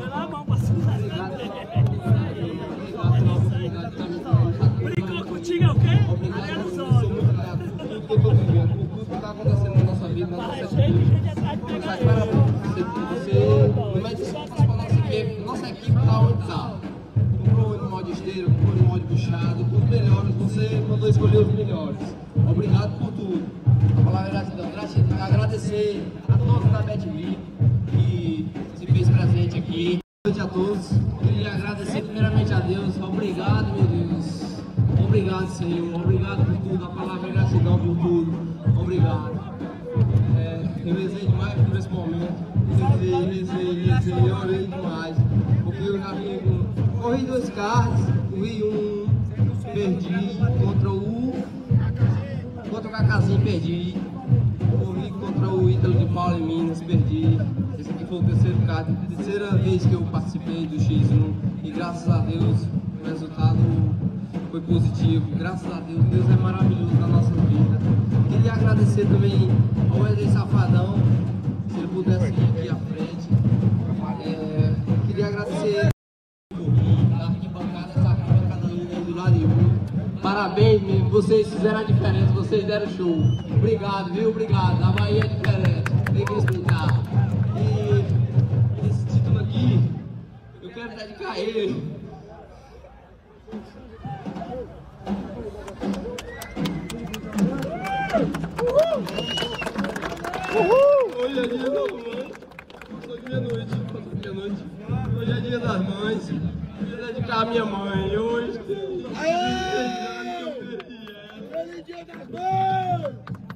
na mão pra segurar. Brincou contigo é o quê? Até nos olhos. Por tudo que está acontecendo na nossa vida, na nossa vida. Mas você não vai dizer que nossa equipe está onde está. Comprou no modo esteiro, comprou no modo puxado, os melhores, você mandou escolher os melhores. Obrigado por tudo. A palavra é gratidão. Agradecer a todos da BetVip que se fez presente aqui. Boa noite a todos. Queria agradecer primeiramente a Deus. Obrigado, meu Deus. Obrigado, Senhor. Obrigado por tudo. A palavra é gratidão por tudo. Obrigado. Eu rezei demais por esse momento. Rezei, orei demais. Porque eu já corri 2 carros, corri um, perdi contra o Cacazinho, perdi. Corri contra o Ítalo de Paulo em Minas, perdi. Esse aqui foi o terceiro carro, a terceira vez que eu participei do X1 e graças a Deus o resultado foi positivo. Graças a Deus, Deus é maravilhoso na nossa vida. Queria agradecer também ao Wesley Safadão, se ele pudesse vir aqui à frente. Queria agradecer a arquibancada, essa arquibancada linda aí do lado de um. Parabéns, mesmo, vocês fizeram a diferença, vocês deram show. Obrigado, viu? Obrigado. A Bahia é diferente, tem que respeitar. E esse título aqui, eu quero dedicar a ele. Hoje é dia das mães. Passou de meia-noite. Hoje é dia das mães. Eu queria dedicar a minha mãe. Hoje. Feliz dia das mães!